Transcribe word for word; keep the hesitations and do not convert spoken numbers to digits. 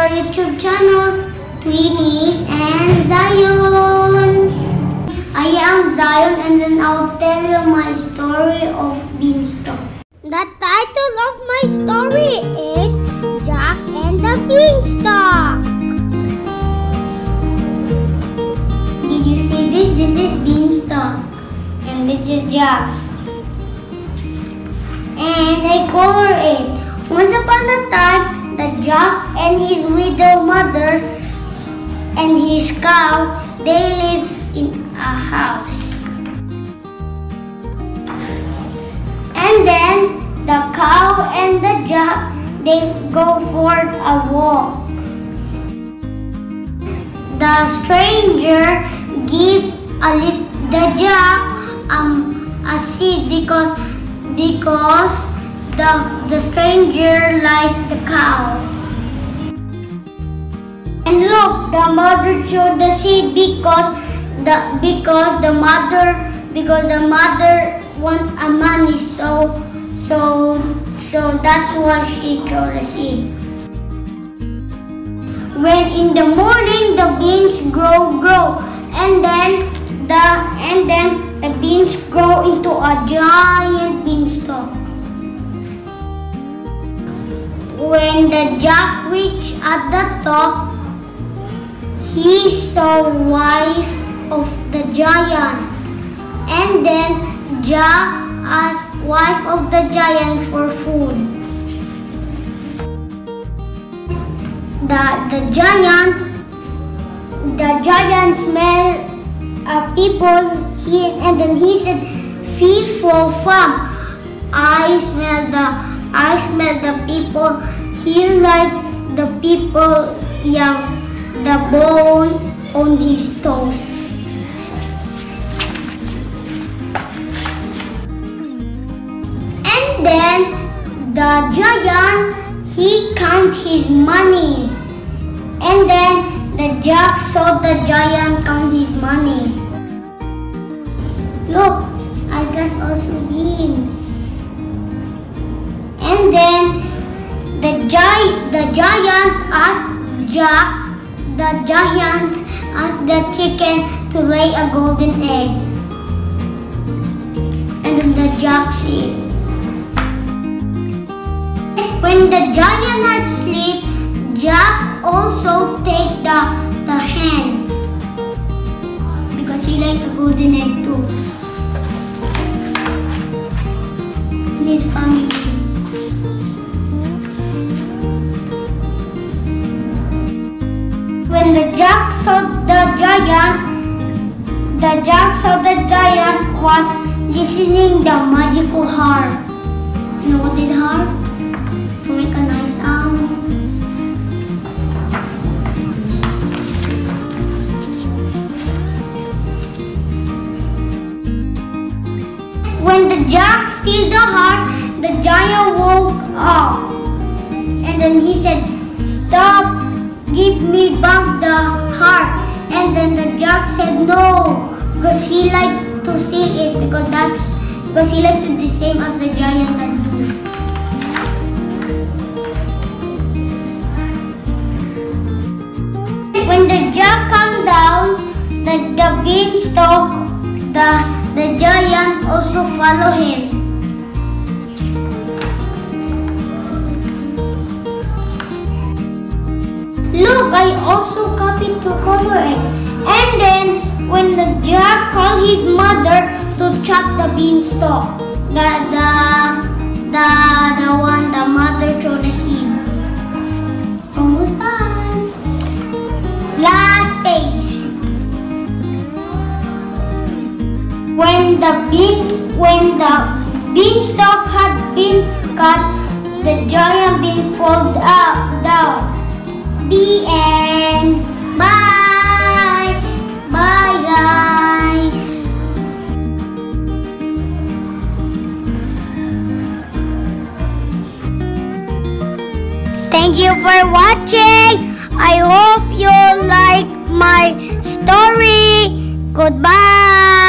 YouTube channel, Twinnies and Zion. I am Zion and then I'll tell you my story of Beanstalk. The title of my story is Jack and the Beanstalk. Did you see this? This is Beanstalk and this is Jack. And I color it. Once upon a time, the Jack and his widow mother and his cow, they live in a house. And then the cow and the Jack, they go for a walk. The stranger give a lit the Jack um a seed because because the the stranger liked the cow. And look, the mother threw the seed because the because the mother because the mother want a money, so so so that's why she threw the seed. When in the morning the beans grow grow and then the and then the beans grow into a giant beanstalk. When the Jack reached at the top, he saw wife of the giant, and then Jack asked wife of the giant for food. The the giant the giant smelled uh, people. He and then he said, "Fee for fun. I smell the I smell the people. He like the people young, the bone on his toes." And then the giant, he count his money. And then the Jack saw the giant count his money. Look, I got also beans. And then the giant, the giant asked Jack, the giant asked the chicken to lay a golden egg. And then the Jack sleep. When the giant had sleep, Jack also take the, the hen because he like a golden egg too. His family. When the Jack saw the giant, the Jack saw the giant was listening the magical harp. You know what is harp? To make a nice sound. When the Jack steal the harp, the giant woke up. And then he said, "Stop, give me back the harp." And then the Jack said no, because he liked to steal it because that's because he liked to do the same as the giant that do. When the Jack come down, the, the beanstalk, the the giant also follow him. Look, I also copied to color it. And then when the Jack called his mother to chop the beanstalk, the the the the one the mother threw the seed. Almost done. Last page. When the bean when the beanstalk had been cut, the giant bean fall up down. The end. Bye. Bye, guys. Thank you for watching. I hope you like my story. Goodbye.